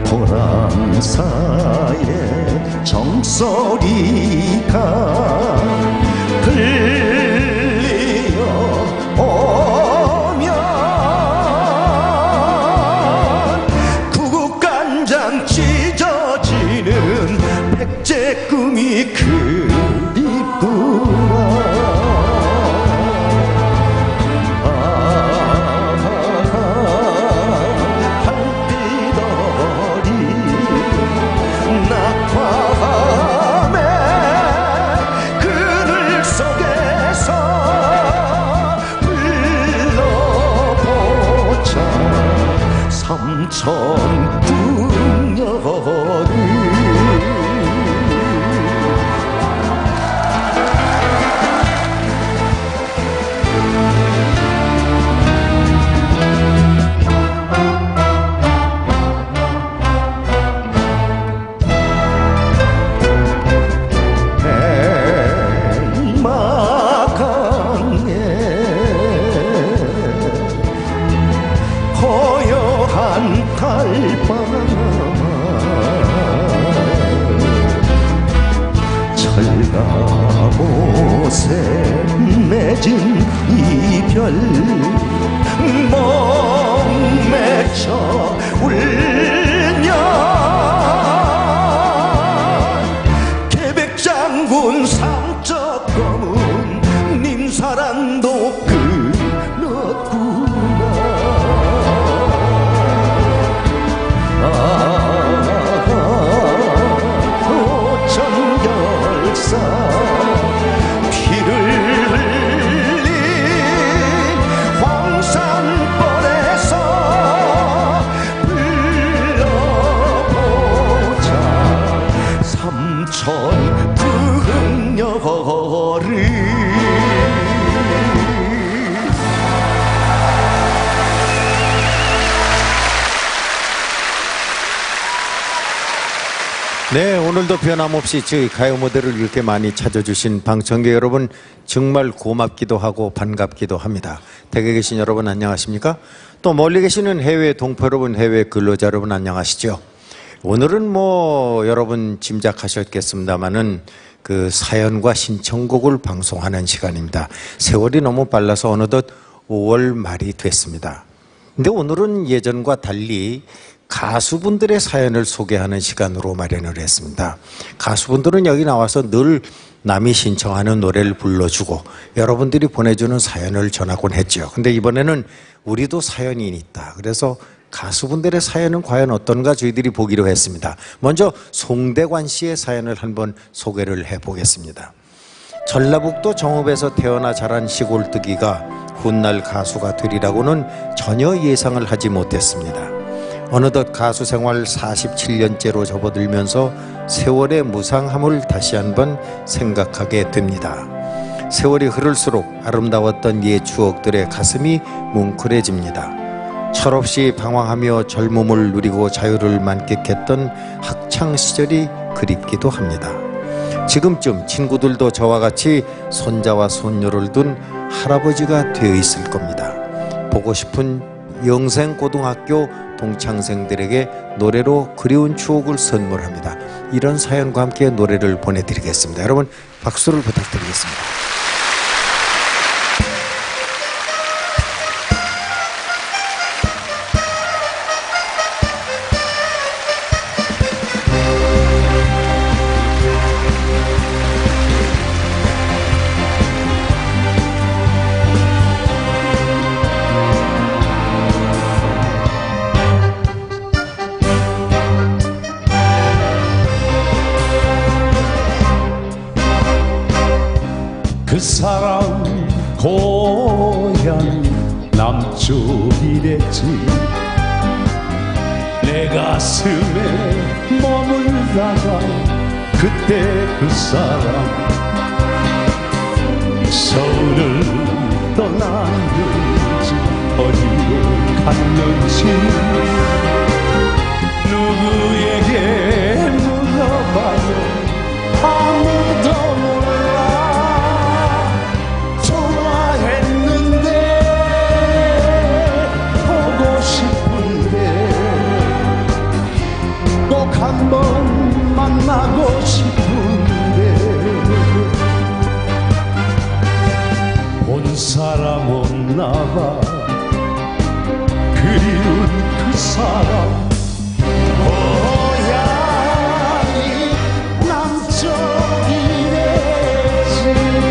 보람사의 정소리가 들려오면 구국간장 찢어지는 백제 꿈이 그립구나. 삼천 풍년이 철가못에 맺은 이별 목맺혀 울면 계백장군 삼척 검은 님사랑도 피를 흘린 황산벌에서 불러보자 삼천 풍년을. 네, 오늘도 변함없이 저희 가요 무대를 이렇게 많이 찾아주신 방청객 여러분 정말 고맙기도 하고 반갑기도 합니다. 댁에 계신 여러분 안녕하십니까? 또 멀리 계시는 해외 동포 여러분, 해외 근로자 여러분 안녕하시죠? 오늘은 뭐 여러분 짐작하셨겠습니다마는 그 사연과 신청곡을 방송하는 시간입니다. 세월이 너무 빨라서 어느덧 5월 말이 됐습니다. 근데 오늘은 예전과 달리 가수분들의 사연을 소개하는 시간으로 마련을 했습니다. 가수분들은 여기 나와서 늘 남이 신청하는 노래를 불러주고 여러분들이 보내주는 사연을 전하곤 했죠. 근데 이번에는 우리도 사연이 있다. 그래서 가수분들의 사연은 과연 어떤가 저희들이 보기로 했습니다. 먼저 송대관 씨의 사연을 한번 소개를 해보겠습니다. 전라북도 정읍에서 태어나 자란 시골뜨기가 훗날 가수가 되리라고는 전혀 예상을 하지 못했습니다. 어느덧 가수 생활 47년째로 접어들면서 세월의 무상함을 다시 한번 생각하게 됩니다. 세월이 흐를수록 아름다웠던 옛 추억들의 가슴이 뭉클해집니다. 철없이 방황하며 젊음을 누리고 자유를 만끽했던 학창시절이 그립기도 합니다. 지금쯤 친구들도 저와 같이 손자와 손녀를 둔 할아버지가 되어 있을 겁니다. 보고 싶은 영생고등학교 동창생들에게 노래로 그리운 추억을 선물합니다. 이런 사연과 함께 노래를 보내드리겠습니다. 여러분 박수를 부탁드리겠습니다. 그 사람 고향 남쪽이랬지. 내 가슴에 머물다가 그때 그 사람 서울을 떠났는지 어디로 갔는지 누구에게 물어봐도 아무도 한 번 만나고 싶은데 본 사람 없나봐 그리운 그 사람 고향이 남쪽이랬지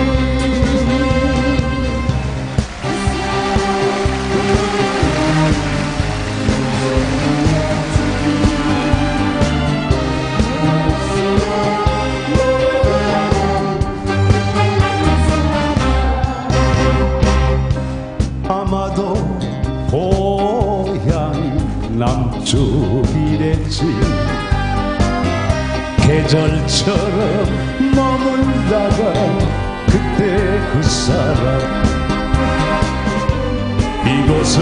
아마도 고향이 남쪽이랬지 계절처럼 머물다가 그때 그 사람 이곳을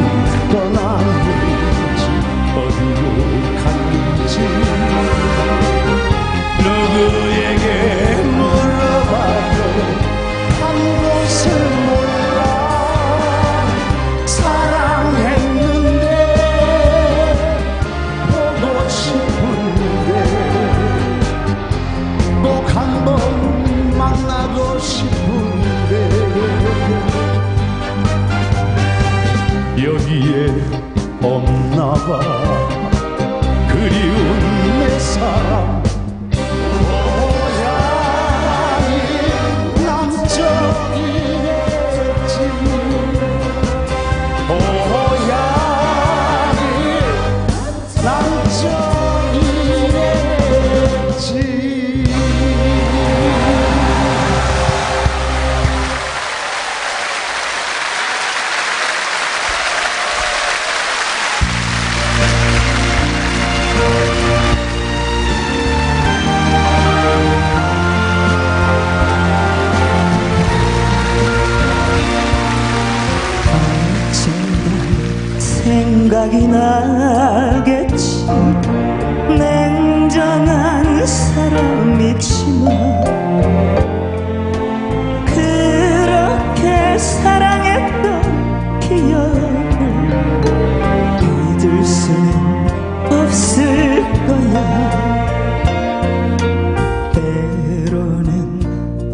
떠났는지 어디로 갔는지 누구에게 물어봐도 한 곳을 몰라 사랑했는데 보고 싶은데 꼭 한 번 만나고 싶은데 여기에 없나봐 그리운 내 사람 고향이 남쪽이랬지 고향이 남쪽이랬지 생각이 나겠지 냉정한 사람이지만 그렇게 사랑했던 기억을 잊을 수는 없을 거야 때로는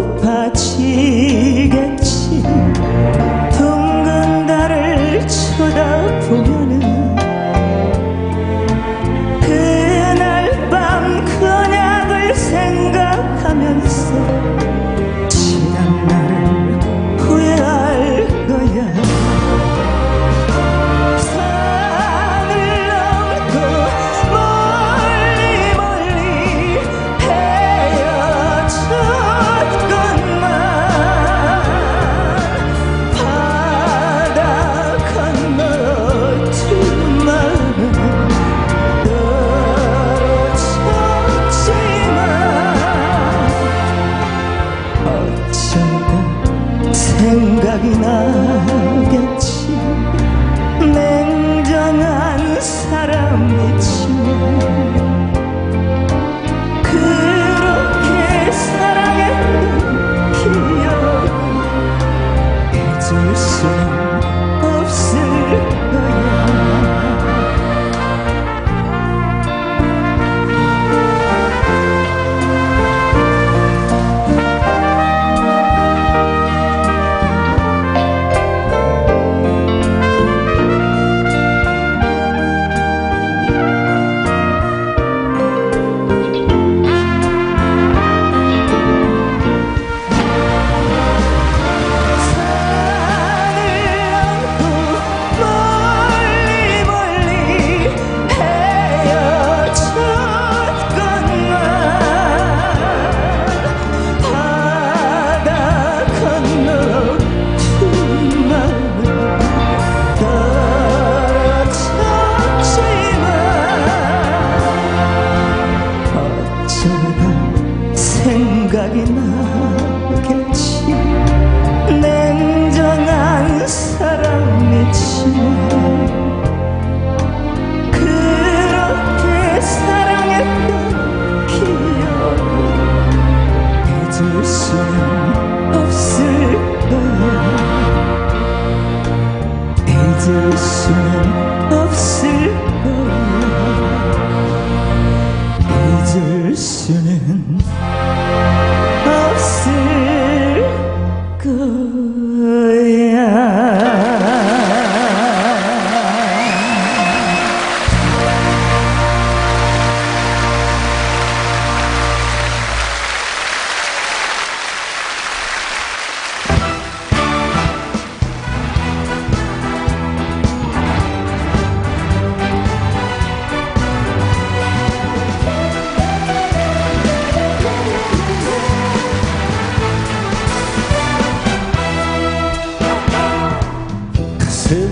보고파지겠지 둥근 달을 쳐다보면은 그날 밤 그녀를 생각하면서 지난 날을 후회할 거야 산을 넘고 멀리 멀리 헤어졌건만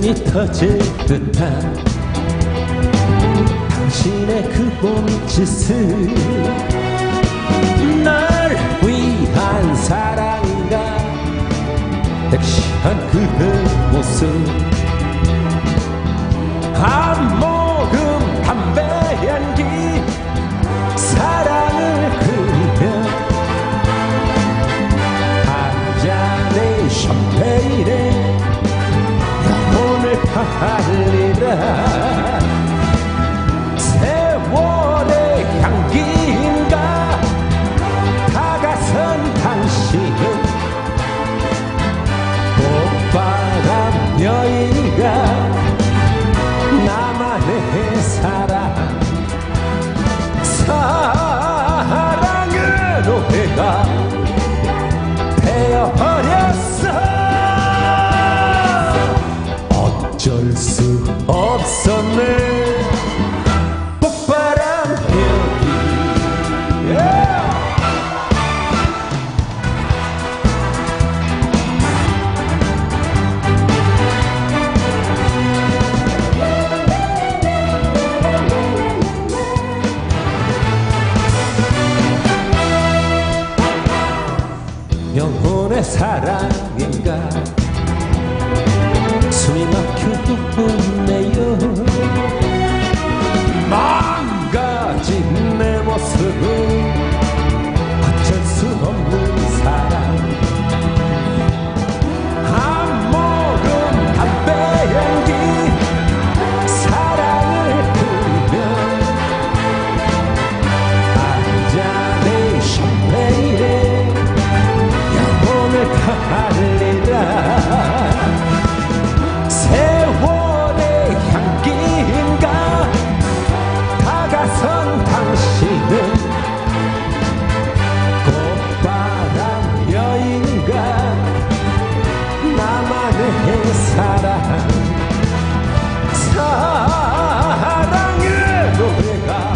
가슴이 터질 듯한 당신의 그 몸짓은 날 위한 사랑인가 섹시한 그의 모습 한 모금 담배 향기 사랑을 그리며 한 잔의 샴페인에 영혼을 팔리라 세월의 향기인가 다가선 당신은 꽃바람 여인가 나만의 사랑 사랑의 노래가 되어버렸어 어쩔 수 없었네 꽃바람 여기 yeah! 영혼의 사랑인가 숨이 막혀오네요 망가진 내 모습은 어쩔 수 없는 사랑 한 모금 담배 향기 사랑을 흐르며 한 잔의 샴페인에 영혼을 팔리라 세월의 향기인가 다가선 당신은 꽃바람 여인가 나만의 사랑 사랑의 노래가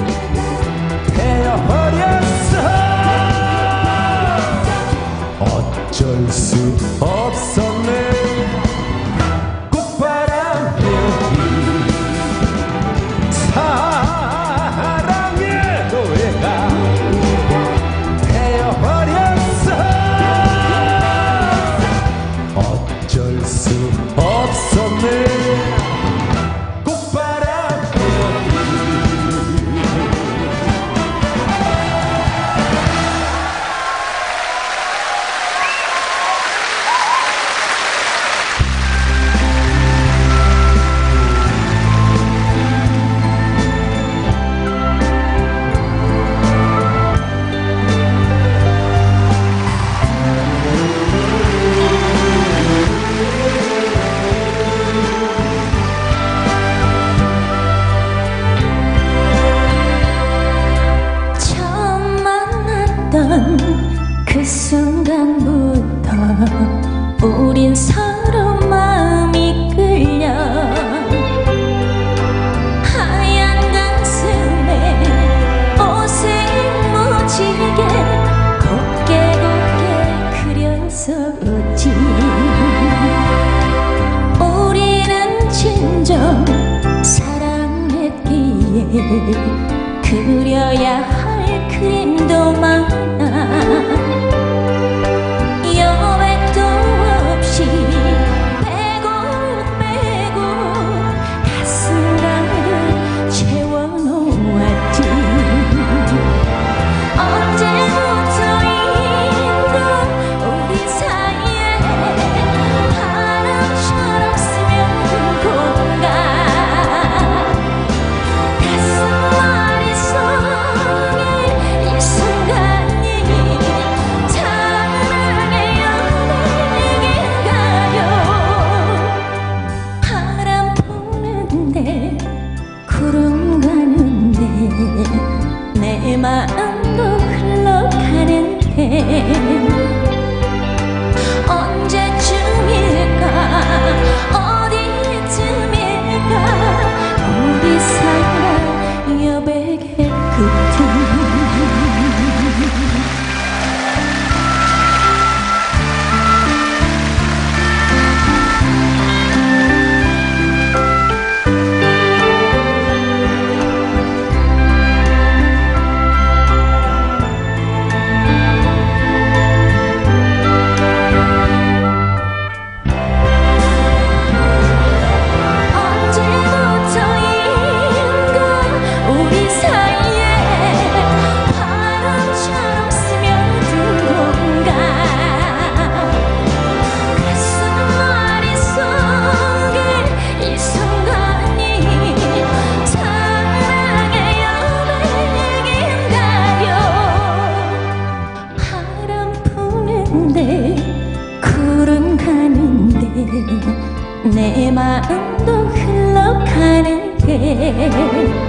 되어버렸어 어쩔 수 없었네 꽃바람 여기 사랑의 노래가 되어버렸어 어쩔 수 없었네 꽃바람 여기 처음 만났던 그 순간부터 우린 서로 마음이 끌려 하얀 가슴에 옷을 무지개 곱게 그렸었지 우리는 진정 사랑했기에 그려야 할 그림도 많아 여백도 없이 빼고 가슴 가득 채워놓았지 언제부터인가 우리 사이에 바람처럼 스며든 공간 가슴 머릿속에 이 순간이 찬란하게 연예인가요 바람 부는데 구름 가는데 내 마음도 흘러가는데 언제쯤일까 어디쯤일까 우리 사랑 여백의 끝은 바람도 흘러가는데